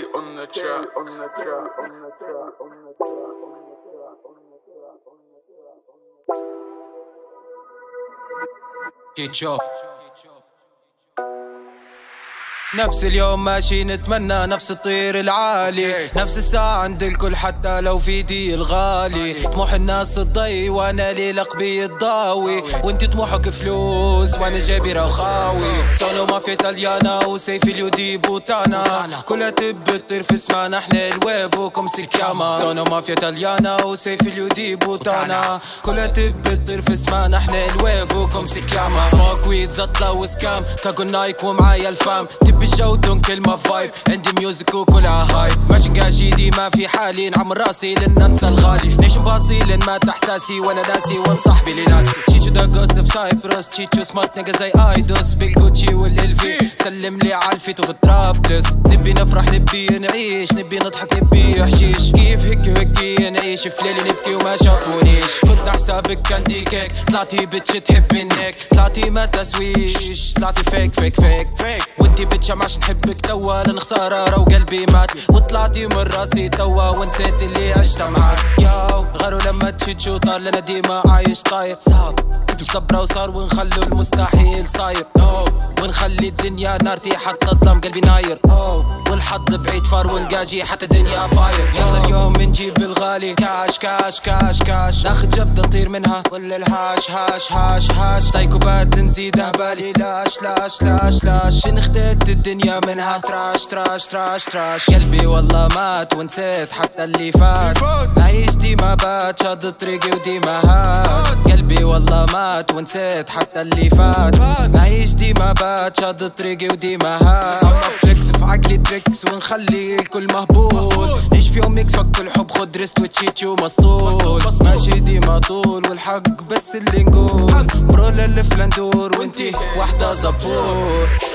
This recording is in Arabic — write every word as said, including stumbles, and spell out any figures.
on the track, on the track, on the track, on the track, on the track, on the track, on the track. تشيتشو نفس اليوم ماشي نتمنى نفس الطير العالي، نفس الساعة عند الكل حتى لو في دي الغالي. طموح الناس الضي وانا لي لقبي الضاوي، وانتي طموحك فلوس وانا جيبي رخاوي. سولو مافيا ايطاليانا وسيفي اليودي بوتانا، كلها تبي تطير في سمانا احنا الويفوكم سكياما. سولو مافيا ايطاليانا وسيفي اليودي بوتانا، كلها تبي تطير في سمانا احنا الويفوكم سكياما. سموك ويد زطلة وسكام كاكو نايك ومعايا الفام، بالجو دون كلمة فايب عندي ميوزك وكلها هايب. ماشي نقاشي ديما في حالي نعمل راسي لن ننسى الغالي، نعيش باصي لن مات احساسي وانا ناسي ونصاحبي لناسي. تشيتشو دا جود في سايبروس، تشيتشو سمارت نيجا زي ايدوس بالجوتشي والالفي. سلم لي عالفيتو في الترابلس، نبي نفرح نبي نعيش نبي نضحك نبي حشيش. كيف هيك وهيك نعيش في ليلي نبكي وما شافونيش. كنت حسابك كاندي كيك طلعتي بتش تحبي النيك، طلعتي ما تسويش طلعتي فيك فيك فيك فيك. وانتي بتش عشان نحبك توا لان خسارة وقلبي مات، وطلعتي من راسي توا ونسيت اللي عشت معاك. ياو غاروا لما تشيتشو طار لنا ديما عايش طاير صعب صبرة وصار ونخلو المستحيل صاير. أوه ونخلي الدنيا نارتي حتى الظلام قلبي ناير. أوه والحظ بعيد فار ونقاجي حتى الدنيا فاير. يلا اليوم نجيب الغالي كاش كاش كاش كاش، ناخد جبدة نطير منها ولا الهاش هاش هاش هاش. سايكوبات نزيده بالي لاش لاش لاش لاش، نختت الدنيا منها تراش تراش تراش تراش. قلبي والله مات ونسيت حتى اللي فات، نعيش ديما بات شاد طريقي وديما هات. قلبي والله مات ونسيت حتى اللي فات، نعيش ديما بات شاد طريقي وديما هات. صار فليكس في عقلي تريكس ونخلي الكل مهبول، نعيش فيهم ميكس فك الحب خد ريست وتشيتشو مسطول. ماشي ديما طول والحق بس اللي نقول برو للف لندور، وانتي وحدة زبور.